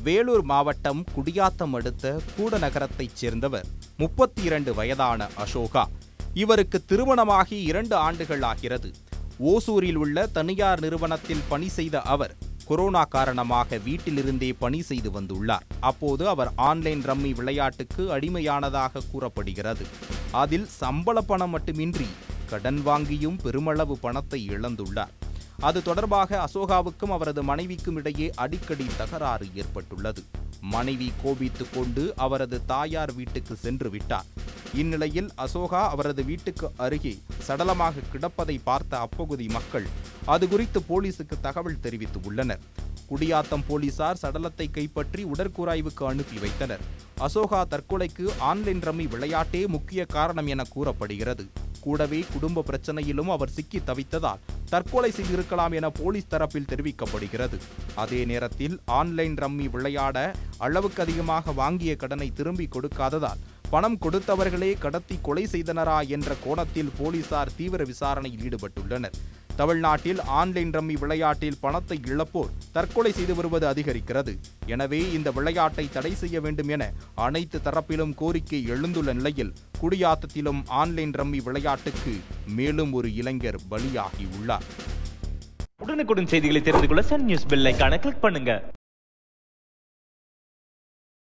வேலூர் மாவட்டம் குடியாத்தம் அடுத்த கூடநகரத்தைச் சேர்ந்தவர் 32 வயதான அசோகா. இவருக்கு திருமணமாகி 2 ஆண்டுகள் ஆகிறது. ஓசூரில் உள்ள தனியார் நிறுவனத்தில் பணி செய்த அவர் கொரோனா காரணமாக வீட்டிலிருந்தே பணி செய்து வந்துள்ளார். அப்போது அவர் ஆன்லைன் ரம்மி விளையாட்டுக்கு அடிமையானதாக கூறப்படுகிறது. அதில் சம்பள பணம் மட்டுமின்றி கடன் வாங்கியும் பெருமளவு பணத்தை இழந்துள்ளார். அது தொடர்பாக அசோகாவுக்கும் அவரது மனைவிக்கும் இடையே அடிக்கடி தகராறு ஏற்பட்டுள்ளது. மனைவி கோபித்துக் கொண்டு அவரது தாயார் வீட்டுக்கு சென்று விட்டார். இந்நிலையில் அசோகா அவரது வீட்டுக்கு அருகே சடலமாக கிடப்பதை பார்த்த அப்பகுதி மக்கள் அது குறித்து போலீசுக்கு தகவல் தெரிவித்து உள்ளனர். குடியாத்தம் போலீசார் சடலத்தை கைப்பற்றி உடற்கூராய்வுக்கு அனுப்பி வைத்தனர். அசோகா தற்கொலைக்கு ஆன்லைன் ரம்மி விளையாட்டே முக்கிய காரணம் என கூறப்படுகிறது. கூடவே குடும்ப பிரச்சனையிலும் அவர் சிக்கி தவித்ததால் தற்கொலை செய்திருக்கலாம் என போலீஸ் தரப்பில் தெரிவிக்கப்படுகிறது. அதே நேரத்தில் ஆன்லைன் ரம்மி விளையாட அளவுக்கு அதிகமாக வாங்கிய கடனை திரும்பி கொடுக்காததால் பணம் கொடுத்தவர்களே கடத்தி கொலை செய்தனரா என்ற கோணத்தில் போலீசார் தீவிர விசாரணையில் ஈடுபட்டுள்ளனர். தமிழ்நாட்டில் ஆன்லைன் ரம்மி விளையாட்டில் பணத்தை இழப்போர் தற்கொலை செய்து வருவது அதிகரிக்கிறது. எனவே இந்த விளையாட்டை தடை செய்ய வேண்டும் என அனைத்து தரப்பிலும் கோரிக்கை எழுந்துள்ள நிலையில் குடியாத்தத்திலும் ஆன்லைன் ரம்மி விளையாட்டுக்கு மேலும் ஒரு இளைஞர் பலியாகியுள்ளார். உடனுக்குடன் செய்திகளை தெரிந்து கொள்ள சன் நியூஸ் பெல் ஐகானை கிளிக் பண்ணுங்க.